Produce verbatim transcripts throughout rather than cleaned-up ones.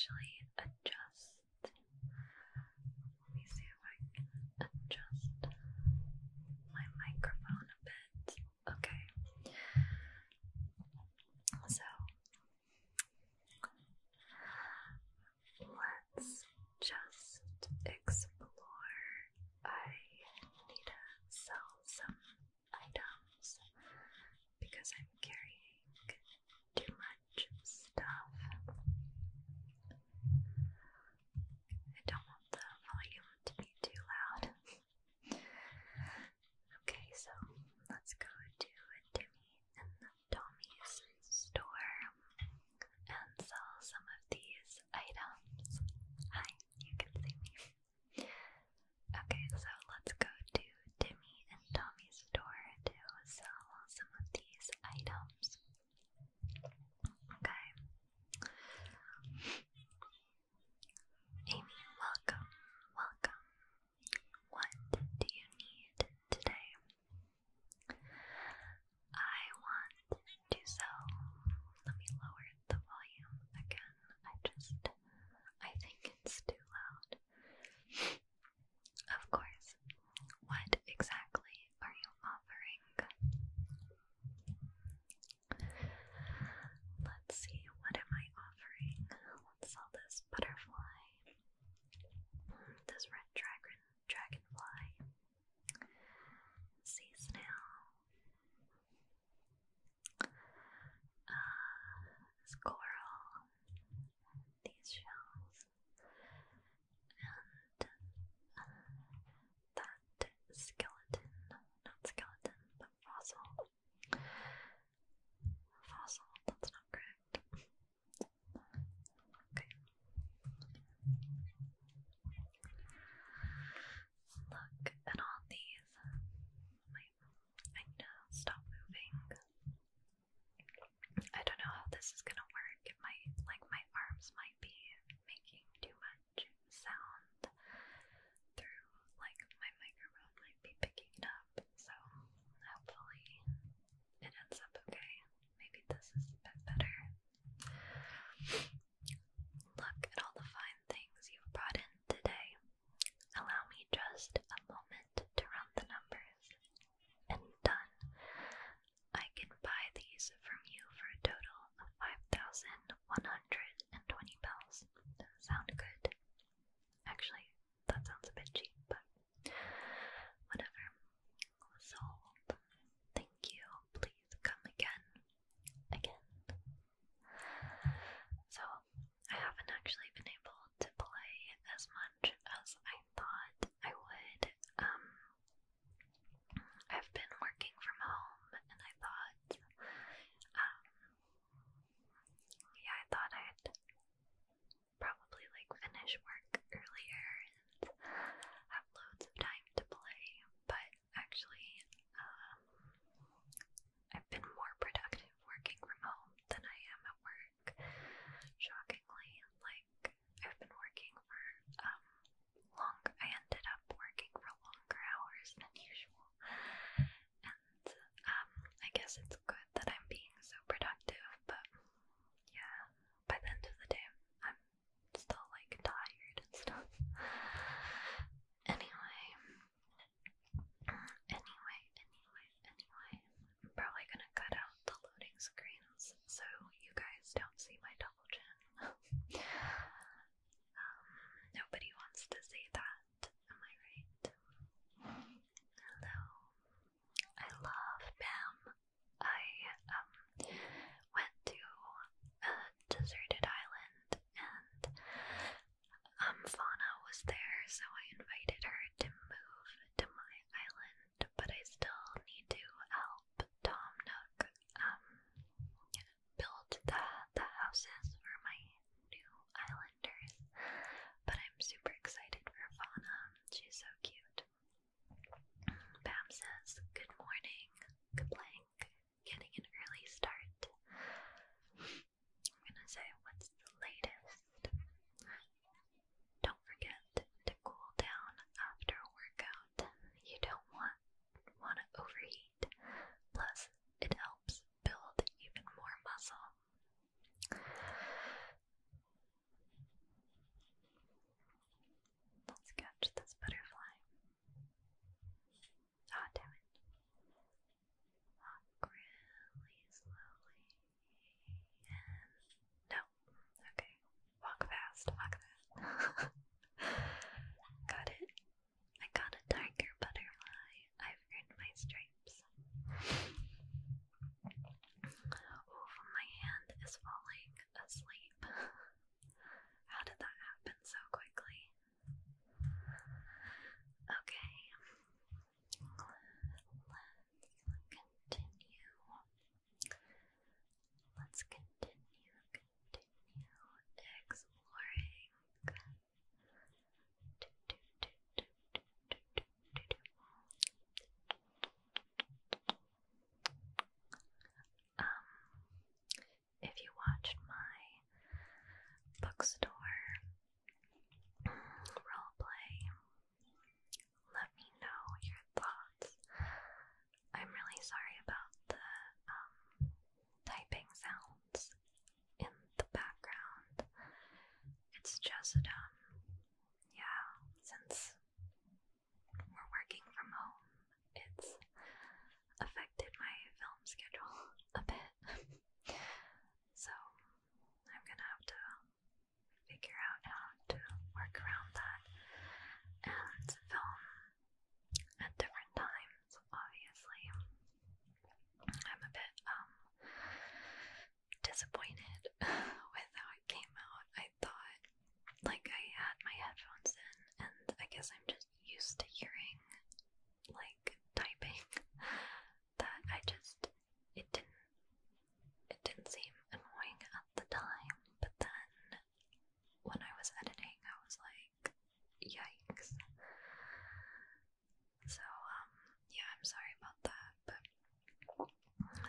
actually adjust. Let me see if I can adjust my microphone a bit. Okay. So let's just explore. I need to sell some items because I'm carrying too much stuff.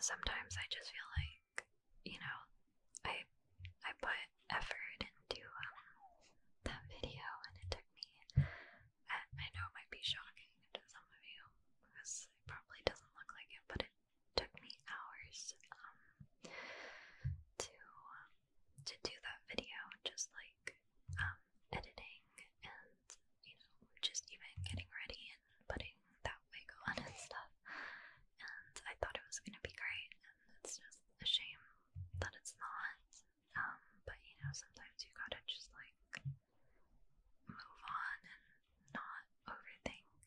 sometimes I just feel like, you know, I I put effort into um, that video, and it took me, I, I know it might be shocking to some of you, because it probably doesn't look like it, but it took me hours um, to to do that video, just like um, editing and, you know, just even getting ready and putting that wig on and stuff. And I thought it was gonna be great, and it's just a shame that it's not. Um, but you know, sometimes you gotta just like move on and not overthink.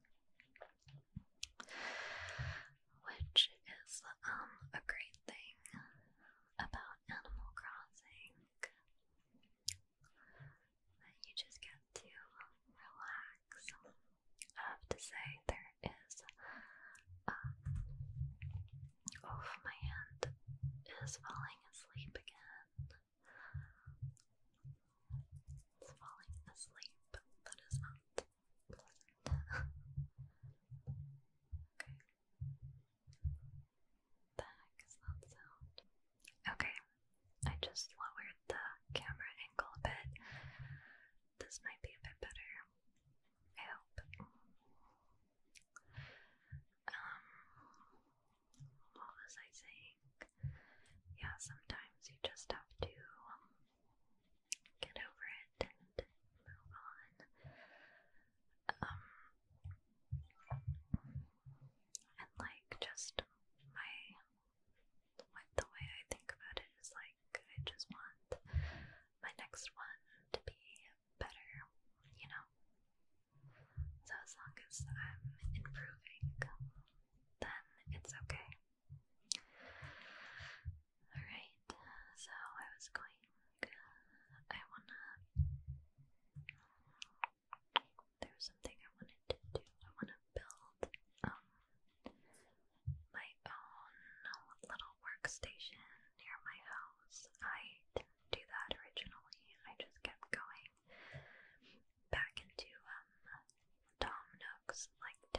Which is um a great thing about Animal Crossing. That you just get to relax. I have to say, there is um oh, my hand is falling asleep again. It's falling asleep. That is not pleasant. Okay. The heck is that sound? Okay, I just lowered the camera angle a bit. This might be a bit better. I hope. Um, what was I saying? Yeah, sometimes you just have to get over it and move on. Um, and like, just my, the way I think about it is like, I just want my next one to be better, you know? So as long as I'm improving, then it's okay. Alright, so I was going, I wanna, there was something I wanted to do. I wanna build um my own little workstation near my house. I didn't do that originally. I just kept going back into um Tom Nook's like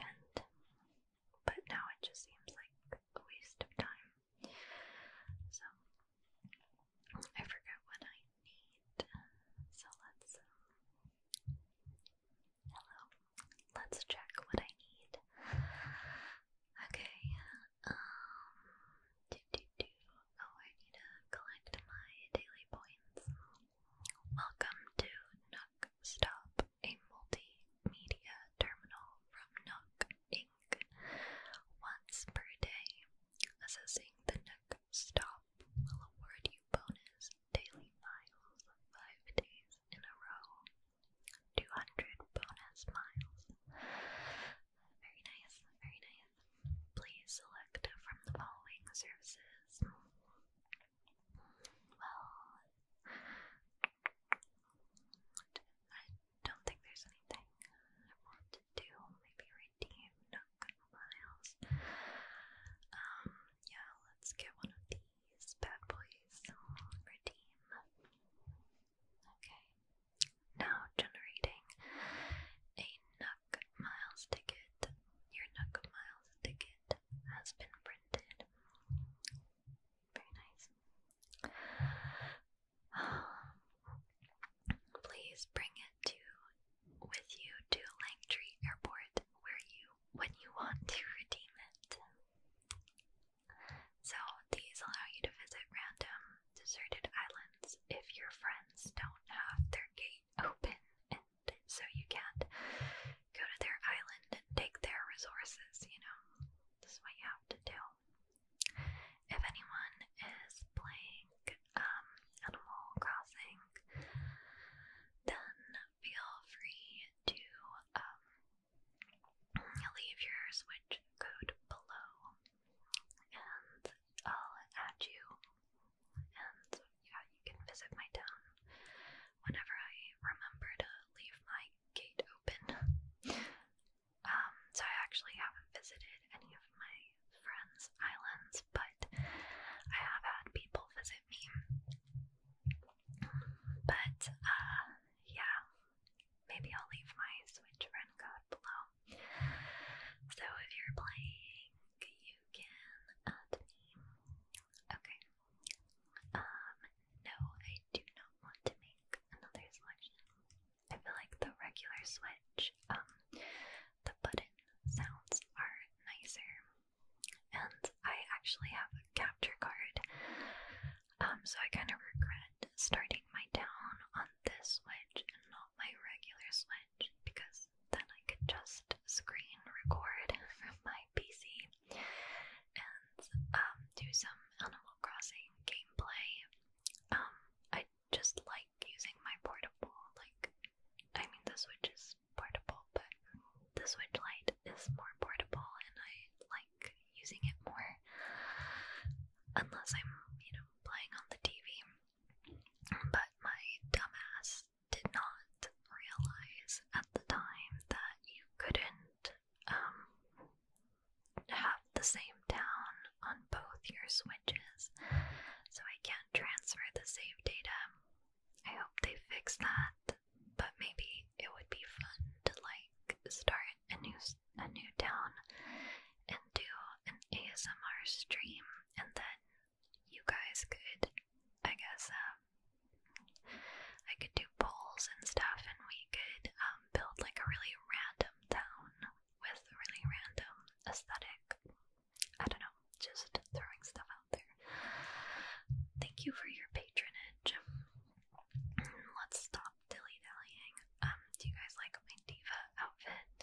actually have a capture card. Um, so I kind of regret starting my town on this Switch and not my regular Switch, because then I could just screen record from my P C and um, do some Animal Crossing gameplay. Um, I just like using my portable, like, I mean the Switch is portable, but the Switch Lite is more portable and I like using it more, unless I'm, you know, playing on the T V. But my dumbass did not realize at the time that you couldn't um, have the same town on both your Switches, so I can't transfer the save data. I hope they fix that, but maybe it would be fun to like start a new a new town and do an A S M R stream, and then you guys could, I guess, um, I could do polls and stuff, and we could um, build like a really random town with a really random aesthetic. I don't know, just throwing stuff out there. Thank you for your patronage. Let's stop dilly-dallying. Um, do you guys like my diva outfit?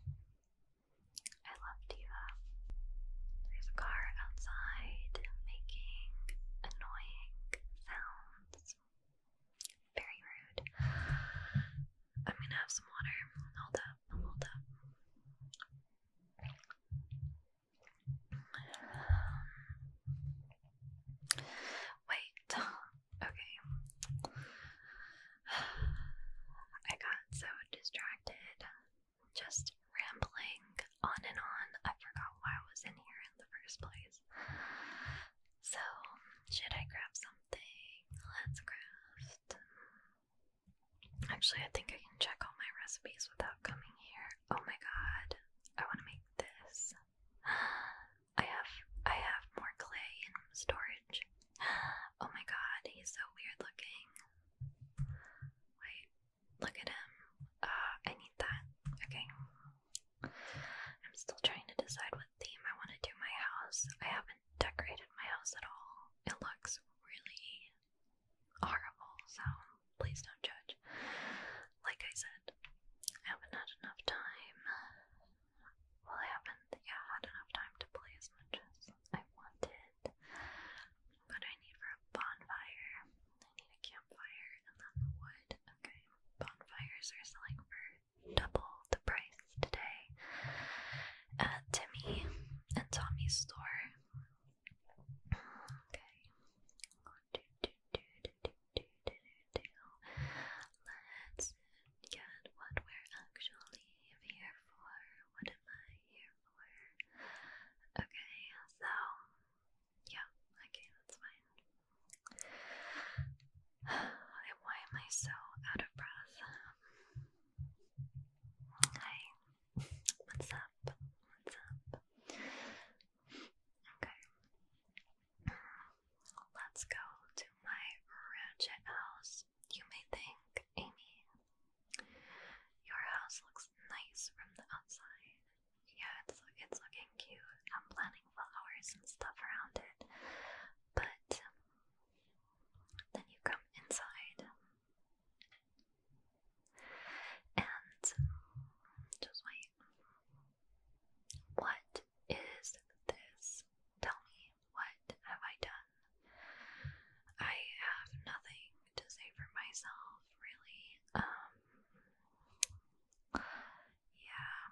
I love diva. There's a car outside making annoying sounds. Very rude. I'm gonna have some water. Hold up, hold up. Wait. Okay. I got so distracted, just rambling on and on. I forgot why I was in here in the first place. So, should I grab something? Let's craft. Actually, I think I can check all my recipes without coming here. Oh my god, I want to make this. I have, I have more clay in storage. Oh my god, he's so weird looking. Wait, look at him. Uh, I need that. Okay. I'm still trying to decide what theme I want to do my house. I haven't decorated my house at all. It looks really horrible, so please don't judge. Like I said, I haven't had enough time. Well, I haven't, yeah, had enough time to play as much as I wanted. What do I need for a bonfire? I need a campfire and then wood. Okay, bonfires are selling for double the price today at Timmy and Tommy's store. Okay. Let's get what we're actually here for. What am I here for? Okay, so yeah, okay, that's fine. And why am I so out of breath? Hi, what's up? What's up? Okay. Let's go to my ratchet house. You may think, Amy, your house looks nice from the outside. Yeah, it's it's looking cute. I'm planting flowers and stuff around it. But then you come inside and just wait. What is this? Tell me, what have I done? I have nothing to say for myself, really. Um, yeah.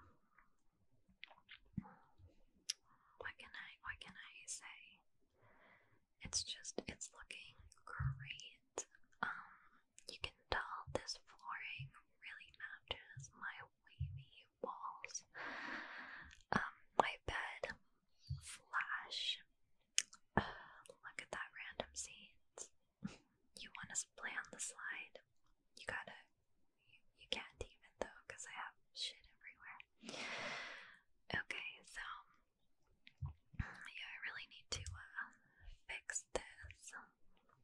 What can I, what can I say? It's just, it's looking great. Um, you can tell this flooring really matches my wavy walls. Um, my bed, flash. Uh, look at that random seeds. You want to play on the slide? You gotta, you, you can't even though, because I have shit everywhere. Okay, so, yeah, I really need to, uh, fix this.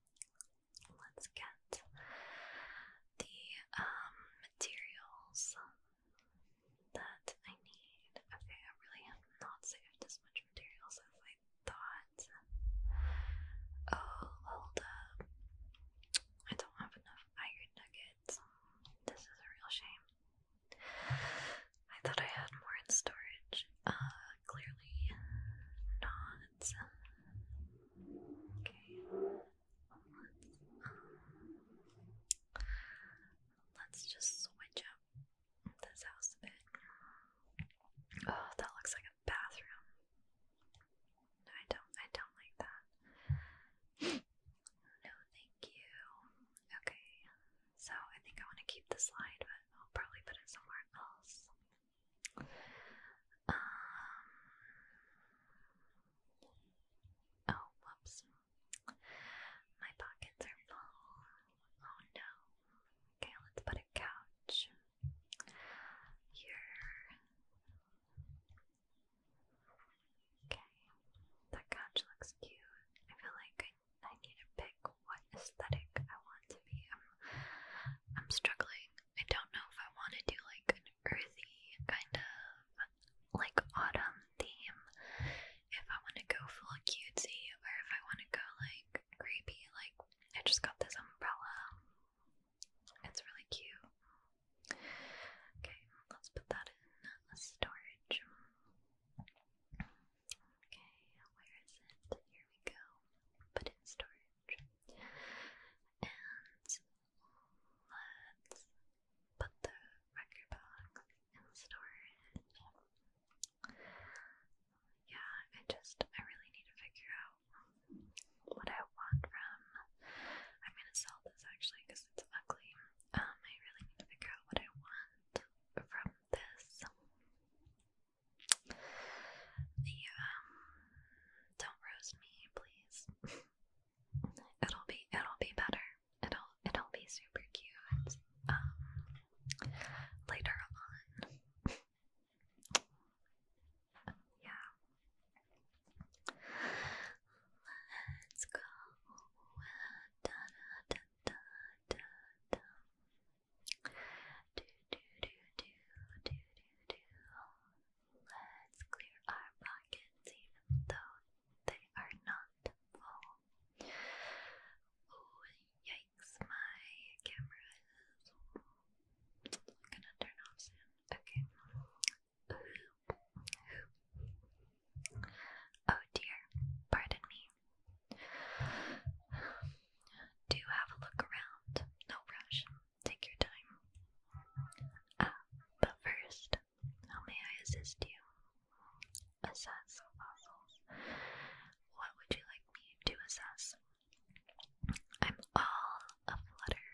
assist you assess fossils. What would you like me to assess? I'm all aflutter.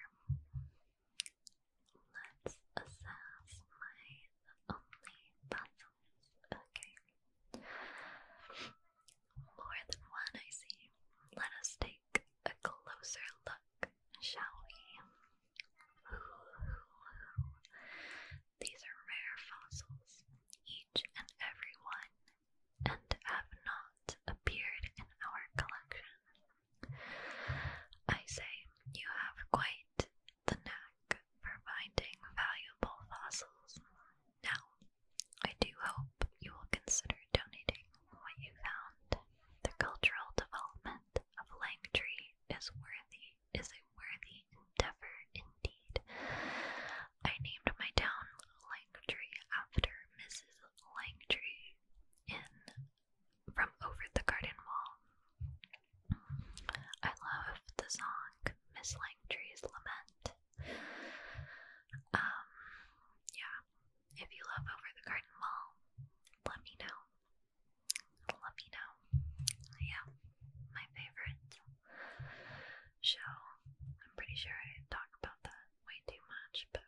Let's assess my only fossils. Okay. More than one, I see. Let us take a closer look, shall we? Ooh, ooh, ooh. These are rare fossils, each and every one, and have not appeared in our collection. I say you have quite the knack for finding valuable fossils. Now, I do hope you will consider donating what you found. The cultural development of Langtree is worthy, is a worthy endeavor indeed. I named my town Langtree after Missus Langtree in From Over the Garden Wall. I love the song Miss Langtree's Lament. Um, yeah, if you love Over the Garden Wall, let me know. Let me know. Yeah, my favorite show. I'm pretty sure I talk about that way too much, but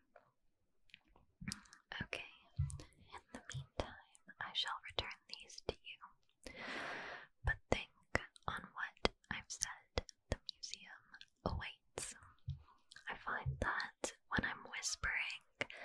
okay. In the meantime, I shall return these to you. But think on what I've said. The museum awaits. I find that when I'm whispering,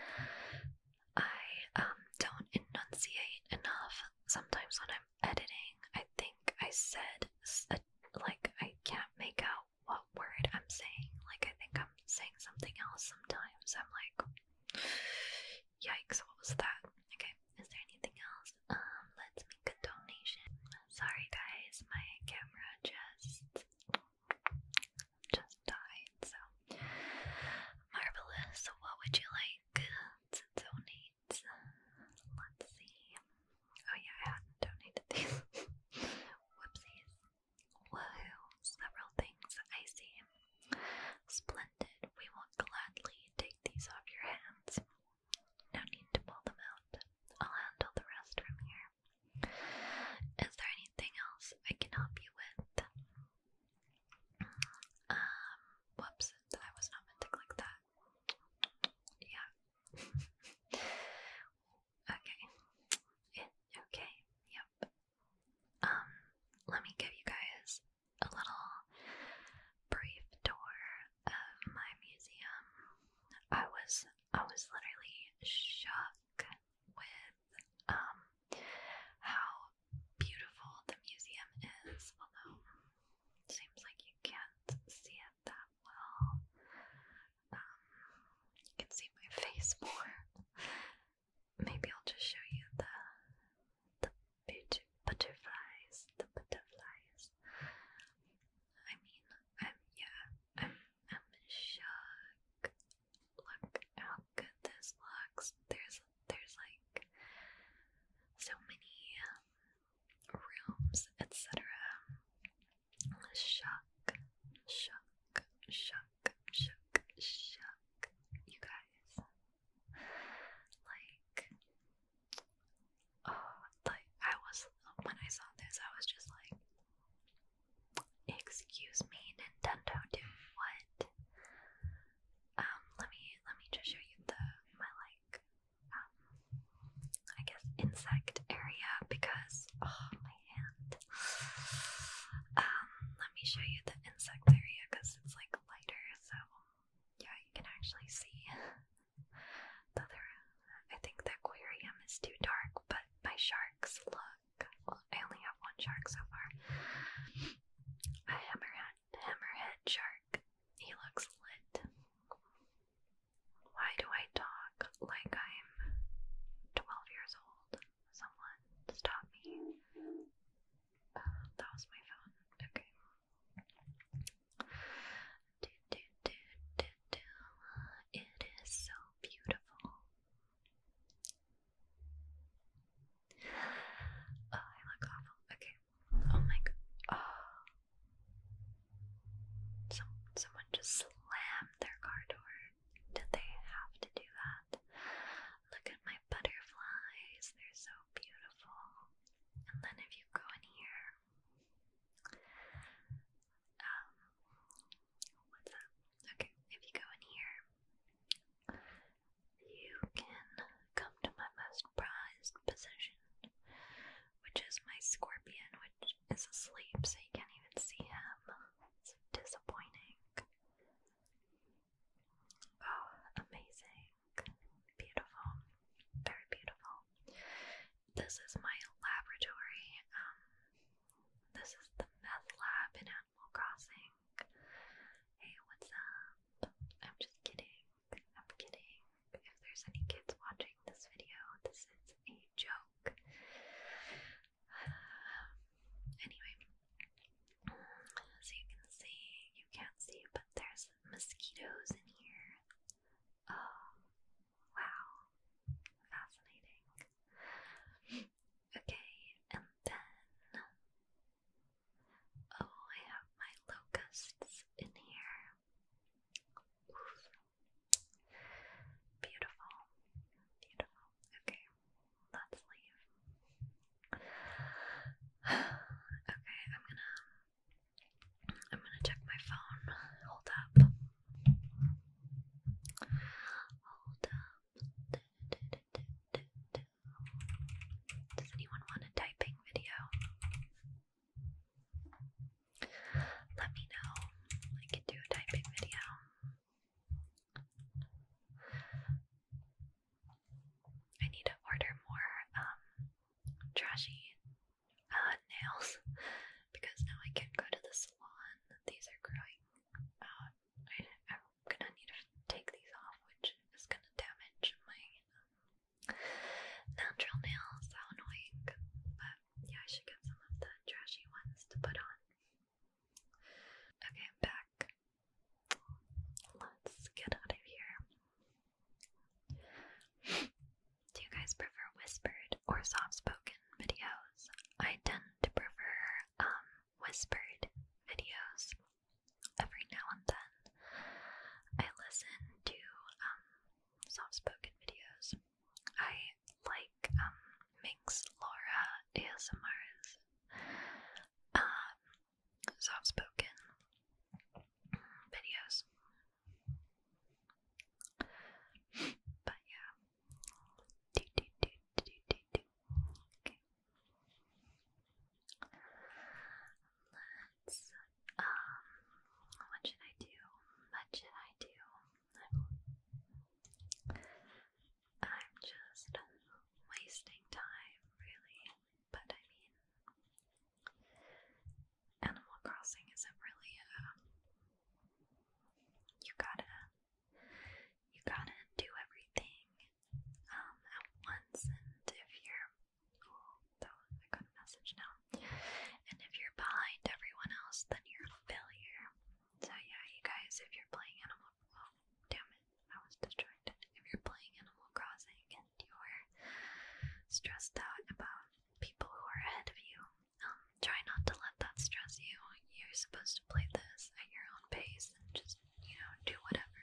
I um don't enunciate enough. Sometimes when I'm editing, I think I said a, like I can't make out what word I'm saying. Like I think I'm saying something else sometimes. I'm like, yikes, what was that? Okay, is there anything else? Um, let's make a donation. Sorry guys, my camera just just died, so marvelous. So what would you like to donate? Let's see. Oh yeah, I hadn't donated these. Whoopsies. Woohoo. Several things I see. Splendid. We will gladly take these off your hands. No need to pull them out. I'll handle the rest from here. Is there anything else I can help you with? Um, whoops. I was not meant to click that. Yeah. Okay. It, okay. Yep. Um, let me give you guys a little brief tour of my museum. I was I was literally shocked with um how beautiful the museum is, although it seems like you can't see it that well. Um, you can see my face more. Maybe I'll just show you the the beauty butterflies, the butterflies. I mean, I'm yeah, I'm I'm shocked. Look how good this looks. There's there's like so many rooms, et cetera. Shock, shock, shock, shock, shock. You guys, like, oh, like I was when I saw this, I was just like, excuse me, Nintendo, dude, what? Um, let me let me just show you the my like um I guess insect area because oh my hand. Um, let me show you the insect area because it's like lighter, so yeah, you can actually see the other. I think the aquarium is too dark, but my sharks look. Well, I only have one shark so far. A hammerhead, hammerhead shark. He looks lit. Why do I talk like I'm twelve years old? Someone stop me. Uh, that was my phone. Okay. Do, do, do, do, do. It is so beautiful. Oh, I look awful. Okay. And then if you go in here, um, what's that? Okay, if you go in here, you can come to my most prized possession, which is my scorpion, which is asleep, so you can't even see him. It's disappointing. Oh, amazing. Beautiful. Very beautiful. This is my laboratory. Um, this is the meth lab in Animal Crossing. Hey, what's up? I'm just kidding. I'm kidding. If there's any kids watching this video, this is a joke. Anyway, so you can see, you can't see, but there's mosquitoes in here. Oh, wow. Fascinating. Okay, and then, oh, I have my locusts in here. Oof. Beautiful. Beautiful. Okay, let's leave. Okay, I'm gonna I'm gonna check my phone. Hold up. Hold up. Does anyone want a typing video? Let me know. I can do a typing video. I need to order more um trashy uh, nails because now I can't go to the salon. These are growing out. I, I'm gonna need to take these off, which is gonna damage my um, natural nails. How annoying. But yeah, I should get some of the trashy ones to put on. Okay, I'm back. Let's get out of here. Do you guys prefer whispered or soft-spoken videos? I tend to prefer um, whispered videos. Every now and then I listen to um, soft-spoken videos. I like um, Minx Laura A S M R's um, soft-spoken videos. But yeah. Do, do, do, do, do, do. Okay. Let's, um, what should I do? What should I do? I'm, I'm just wasting time, really. But I mean, Animal Crossing isn't really a, you gotta, you gotta do everything, um, at once, and if you're, oh, that was, I got a message now, and if you're behind everyone else, then you're a failure. So yeah, you guys, if you're playing Animal, oh, damn it, I was distracted. If you're playing Animal Crossing and you're stressed out about people who are ahead of you, um, try not to let that stress you. You're supposed to play this at your own pace and just, you know, do whatever.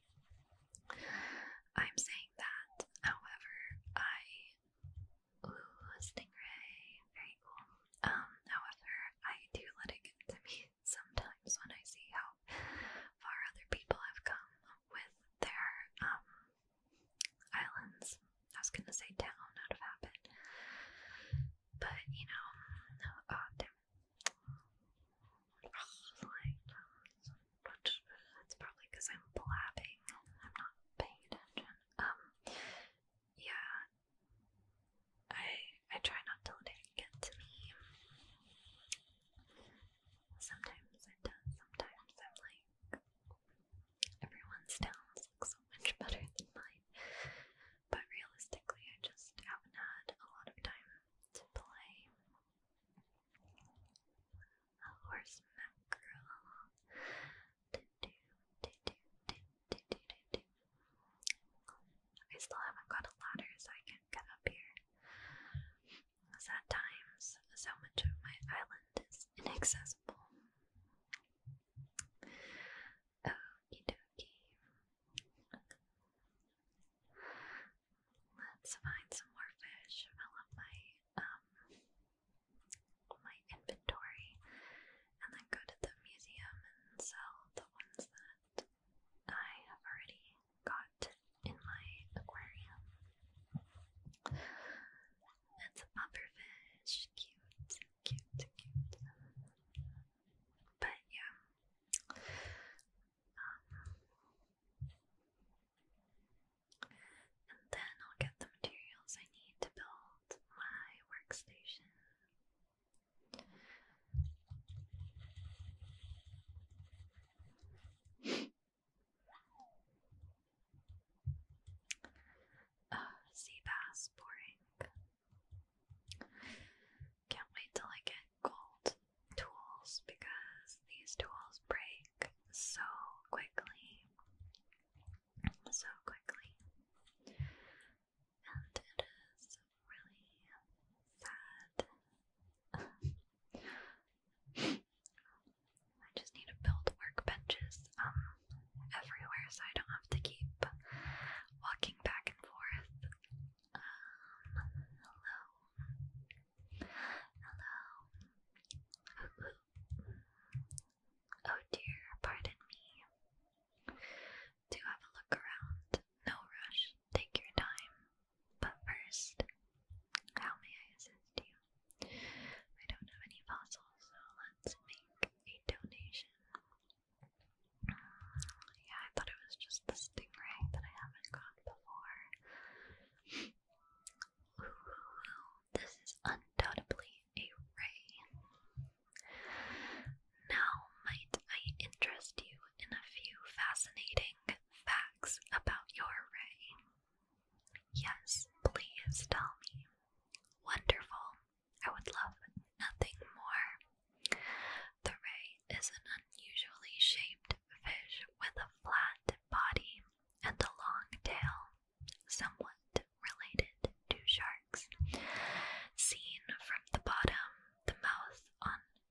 I'm saying that, however, I, ooh, Stingray, very cool. Um, however, I do let it get to me sometimes when I see how far other people have come with their, um, islands. I was gonna say town out of habit. But, you know, oh, damn. Oh, like, that's probably because I'm blabbing. I'm not paying attention. Um, yeah. I I try not to let it get to me. Sometimes it does. Sometimes I'm like, everyone's sounds look so much better than mine. But realistically, I just haven't had a lot of time to play. A horse mackerel. I still haven't got a ladder, so I can't get up here. Because at times, so much of my island is inaccessible. Okie dokie. Let's find some more fish. Fill up my um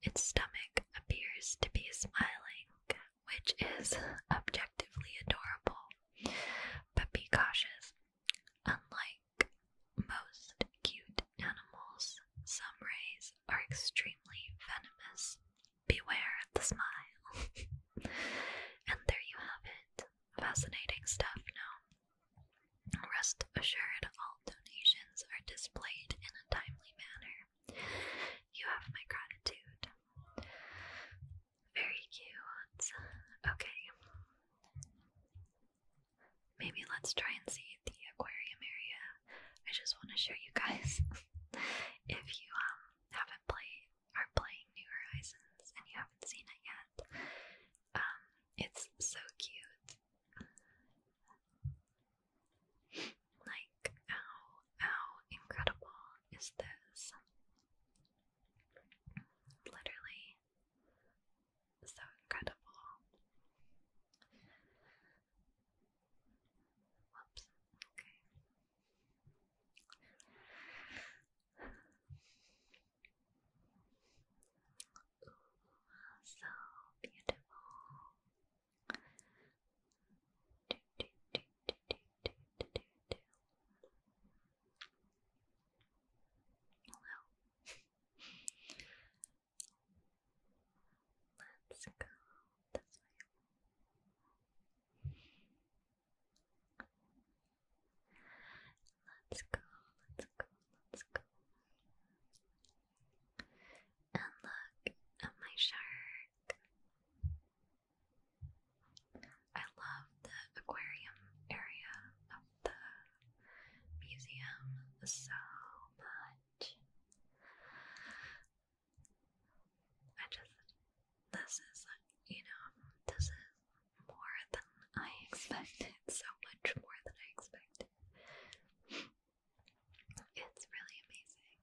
its stomach appears to be smiling, which is objectively adorable. But be cautious. Unlike most cute animals, some rays are extremely venomous. Beware the smile. And there you have it. Fascinating stuff, no? Rest assured, all donations are displayed in a timely manner. You have my gratitude. Very cute. Okay. Maybe let's try and see the aquarium area. I just want to show you guys. If you um haven't played are playing New Horizons and you haven't seen it yet, um, it's so cute. Like, how how incredible is this? Literally so incredible. Whoops. Okay. Ooh, so beautiful. Do, do, do, do, do, do, do, do. Well, let's go this way. Let's go, let's go, let's go. And look at my shark. I love the aquarium area of the museum so much. I just, this is, you know, this is more than I expected, so much more than I expected. It's really amazing.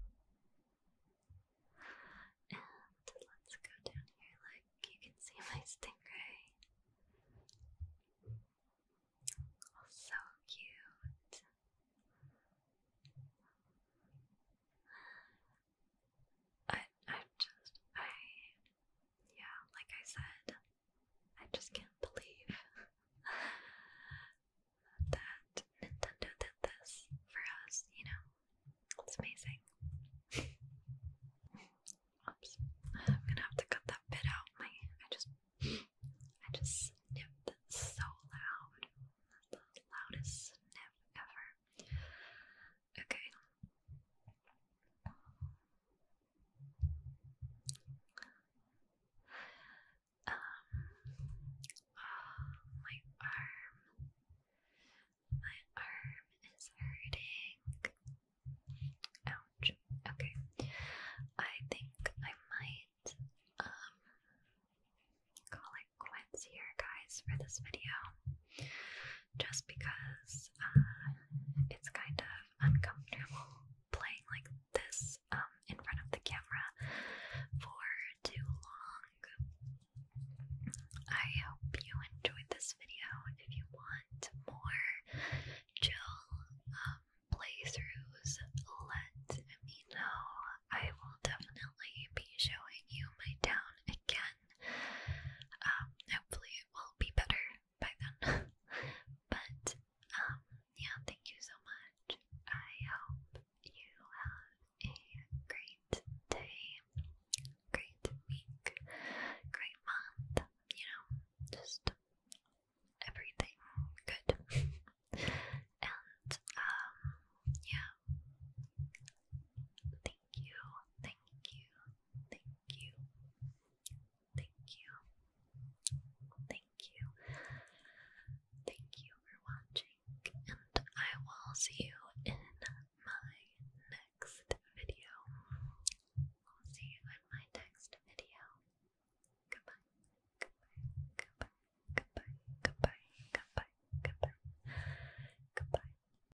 And let's go down here, like, you can see my stingray. So cute. I, I just, I, yeah, like I said, I just can't believe that Nintendo did this for us, you know? It's amazing. Oops. I'm gonna have to cut that bit out. My, I just, I just sniffed so loud. That's the loudest sniff ever. Okay. Um, oh, my arm. My arm is hurting. Ouch. Okay. I think I might um call it quits here, guys, for this video.